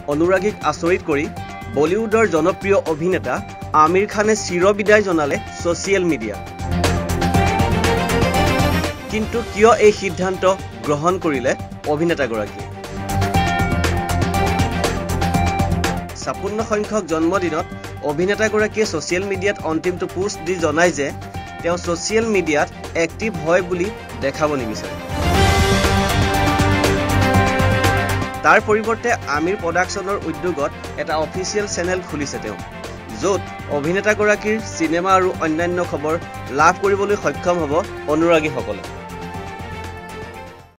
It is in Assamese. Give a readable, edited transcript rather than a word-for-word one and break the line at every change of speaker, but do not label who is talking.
অনুৰাগীক আচৰিত কৰি বলিউডৰ জনপ্ৰিয় অভিনেতা আমিৰ খানে চিৰবিদায় জনালে ছ'চিয়েল মিডিয়া। কিন্তু কিয় এই সিদ্ধান্ত গ্ৰহণ কৰিলে অভিনেতাগৰাকীয়ে? 56 সংখ্যক জন্মদিনত অভিনেতাগৰাকীয়ে ছ'চিয়েল মিডিয়াত অন্তিমটো পোষ্ট দি জনায় যে তেওঁ ছ'চিয়েল মিডিয়াত এক্টিভ হয় বুলি দেখাব নিবিচাৰে। তাৰ পৰিৱৰ্তে আমিৰ প্ৰডাকশ্যনৰ উদ্যোগত এটা অফিচিয়েল চেনেল খুলিছে তেওঁ, য'ত অভিনেতাগৰাকীৰ চিনেমা আৰু অন্যান্য খবৰ লাভ কৰিবলৈ সক্ষম হ'ব অনুৰাগীসকলে।